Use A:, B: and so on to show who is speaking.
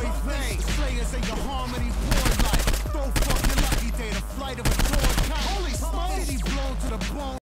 A: boy vein. Slayers ain't the harmony boy like. Throw fucking